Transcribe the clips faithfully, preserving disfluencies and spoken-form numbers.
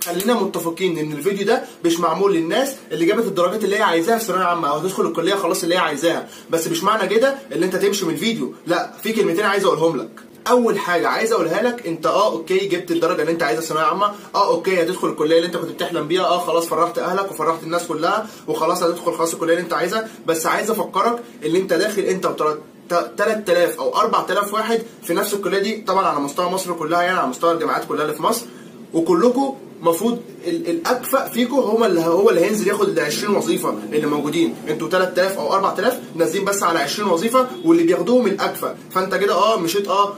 خلينا متفقين ان الفيديو ده مش معمول للناس اللي جابت الدرجات اللي هي عايزاها في ثانويه عامه او هتدخل الكليه خلاص اللي هي عايزاها، بس مش معنى كده اللي انت تمشي من الفيديو، لا، في كلمتين عايز اقولهم لك. اول حاجه عايز اقولها لك، انت اه اوكي جبت الدرجه اللي انت عايزها في ثانويه عامه، اه اوكي هتدخل الكليه اللي انت كنت بتحلم بيها، اه خلاص فرحت اهلك وفرحت الناس كلها وخلاص هتدخل خلاص الكليه اللي انت عايزها، بس عايز افكرك اللي انت داخل انت وتلات تلات آلاف او اربع آلاف واحد في نفس الكليه دي، طبعا على مستوى مصر كلها، يعني على مستوى الجامعات كلها اللي في مصر، وكلكم المفروض الاكفأ فيكم هو اللي هو اللي هينزل ياخد ال عشرين وظيفه اللي موجودين. انتوا تلات آلاف او اربع آلاف نازلين بس على عشرين وظيفه واللي بياخدوهم الاكفأ، فانت كده اه مشيت اه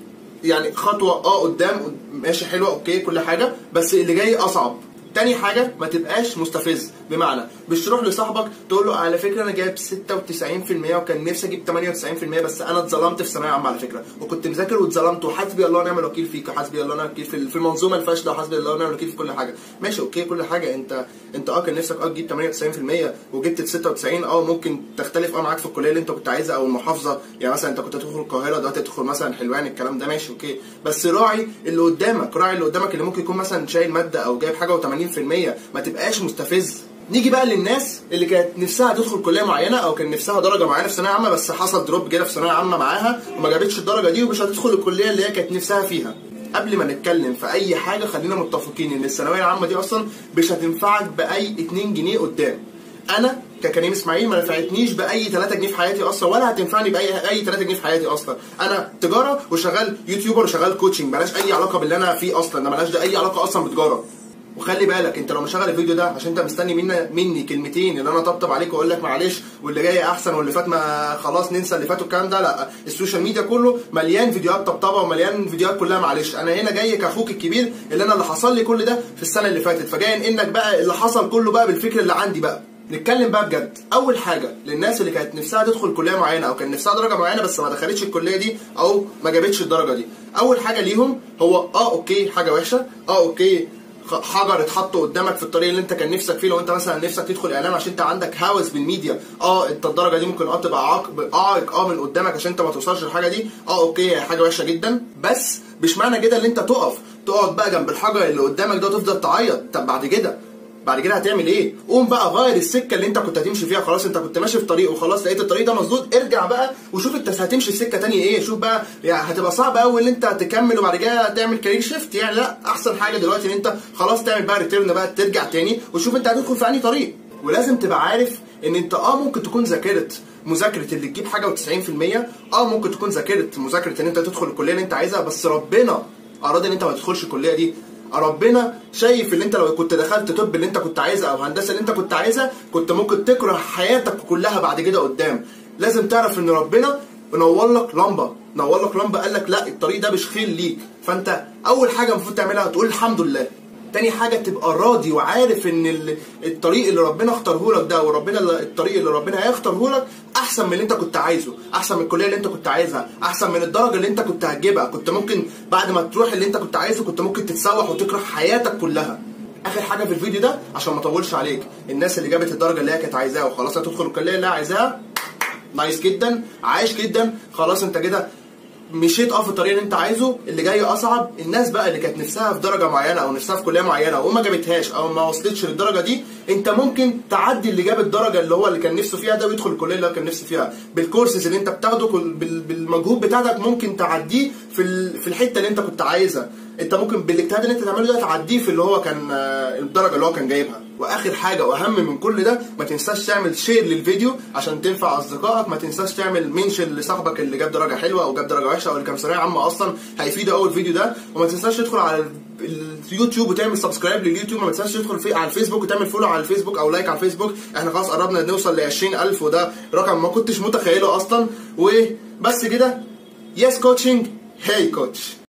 يعني خطوه اه قدام، ماشي حلوه اوكي كل حاجه، بس اللي جاي اصعب. تاني حاجه ما تبقاش مستفز، بمعنى مش تروح لصاحبك تقول له على فكره انا جايب ستة وتسعين في المية وكان نفسي اجيب تمانية وتسعين في المية بس انا اتظلمت في ثانويه عامه على فكره، وكنت مذاكر واتظلمت وحسبي الله ونعم الوكيل فيك وحسبي الله ونعم الوكيل في المنظومه الفاشله وحسبي الله ونعم الوكيل في كل حاجه. ماشي اوكي كل حاجه، انت انت اه كان نفسك اه تجيب تمانية وتسعين في المية وجبت ستة وتسعين، اه ممكن تختلف اه معاك في الكليه اللي انت كنت عايزها او المحافظه، يعني مثلا انت كنت هتدخل القاهره دلوقتي تدخل مثلا حلوان، الكلام ده ماشي اوكي، بس راعي اللي قدامك، راعي اللي قدامك اللي ممكن يكون مثلا شايل ماده او جايب حاجه وتمانين في المية، ما تبقاش مستفز. نيجي بقى للناس اللي كانت نفسها تدخل كليه معينه او كان نفسها درجه معينه في ثانويه عامه بس حصل دروب كده في ثانويه عامه معاها وما جابتش الدرجه دي ومش هتدخل الكليه اللي هي كانت نفسها فيها. قبل ما نتكلم في اي حاجه خلينا متفقين ان الثانويه العامه دي اصلا مش هتنفعك باي اتنين جنيه قدام. انا ككريم اسماعيل ما نفعتنيش باي تلاتة جنيه في حياتي اصلا، ولا هتنفعني باي اي تلاتة جنيه في حياتي اصلا. انا تجاره وشغال يوتيوبر وشغال كوتشنج، مالهاش اي علاقه باللي انا فيه اصلا، ده مالهاش اي علاقه اصلا بتجاره. وخلي بالك انت لو مشغل الفيديو ده عشان انت مستني مني مني كلمتين اللي انا طبطب عليك واقول لك معلش واللي جاي احسن واللي فات ما خلاص ننسى اللي فات والكلام ده، لا، السوشيال ميديا كله مليان فيديوهات طبطبه ومليان فيديوهات كلها معلش. انا هنا جاي كاخوك الكبير اللي انا اللي حصل لي كل ده في السنه اللي فاتت، فجاي انك بقى اللي حصل كله بقى بالفكر اللي عندي بقى. نتكلم بقى بجد. اول حاجه للناس اللي كانت نفسها تدخل كليه معينه او كان نفسها درجه معينه بس ما دخلتش الكليه دي او ما جابتش الدرجه دي، اول حاجه ليهم هو اه اوكي حاجه وحشه، اه اوكي حجر اتحط قدامك في الطريق اللي انت كان نفسك فيه. لو انت مثلا نفسك تدخل اعلام عشان انت عندك هوس بالميديا، اه انت الدرجه دي ممكن اه تبقى عائق عائق اه من قدامك عشان انت ما توصلش للحاجه دي، اه اوكي هي حاجه وحشه جدا، بس مش معنى كده ان انت تقف تقعد بقى جنب الحجر اللي قدامك ده وتفضل تعيط. طب بعد كده بعد كده هتعمل ايه؟ قوم بقى غير السكه اللي انت كنت هتمشي فيها، خلاص انت كنت ماشي في طريق وخلاص لقيت الطريق ده مسدود، ارجع بقى وشوف انت هتمشي السكه تانية ايه. شوف بقى يعني هتبقى صعب قوي ان انت تكمل وبعد كده تعمل كارير شيفت، يعني لا، احسن حاجه دلوقتي ان انت خلاص تعمل بقى ريتيرن بقى ترجع تاني وشوف انت هتدخل في انهي طريق. ولازم تبقى عارف ان انت اه ممكن تكون ذاكرت مذاكره اللي تجيب حاجه وتسعين في المية، اه ممكن تكون ذاكرت مذاكره ان انت تدخل الكليه اللي انت عايزها، بس ربنا اراد ان انت ما تدخلش الكليه دي. ربنا شايف اللي انت لو كنت دخلت طب اللي انت كنت عايزها او هندسه اللي انت كنت عايزها كنت ممكن تكره حياتك كلها بعد كده قدام. لازم تعرف ان ربنا نور لك لمبه، نور لك لمبه قال لك لا الطريق ده مش خير ليك، فانت اول حاجه المفروض تعملها تقول الحمد لله. تاني حاجه تبقى راضي وعارف ان الطريق اللي ربنا اختاره لك ده وربنا الطريق اللي ربنا هيختاره لك احسن من اللي انت كنت عايزه، احسن من الكليه اللي انت كنت عايزها، احسن من الدرجه اللي انت كنت هتجيبها. كنت ممكن بعد ما تروح اللي انت كنت عايزه كنت ممكن تتسوح وتكره حياتك كلها. اخر حاجه في الفيديو ده عشان ما اطولش عليك، الناس اللي جابت الدرجه اللي هي كانت عايزاها وخلاص هتدخل الكليه اللي هي عايزاها، نايس جدا، عايش جدا، خلاص انت كده مشيت اه في الطريق اللي انت عايزه. اللي جاي اصعب الناس بقى اللي كانت نفسها في درجه معينه او نفسها في كليه معينه وما جابتهاش او ما وصلتش للدرجه دي، انت ممكن تعدي اللي جاب الدرجه اللي هو اللي كان نفسه فيها ده ويدخل الكليه اللي هو كان نفسه فيها بالكورسز اللي انت بتاخده، بالمجهود بتاعك ممكن تعديه في في الحته اللي انت كنت عايزها. انت ممكن بالاجتهاد اللي انت تعمله ده تعديه في اللي هو كان الدرجه اللي هو كان جايبها. واخر حاجه واهم من كل ده، ما تنساش تعمل شير للفيديو عشان تنفع اصدقائك، ما تنساش تعمل منشن لصاحبك اللي جاب درجه حلوه او جاب درجه وحشه او اللي كان في ثانويه عامه اصلا هيفيده اول فيديو ده. وما تنساش تدخل على اليوتيوب وتعمل سبسكرايب لليوتيوب، ما تنساش تدخل في على الفيسبوك وتعمل فولو على الفيسبوك او لايك على الفيسبوك. احنا خلاص قربنا نوصل ل عشرين ألف وده رقم ما كنتش متخيله اصلا. وبس كده، يس كوتشنج، هاي كوتش.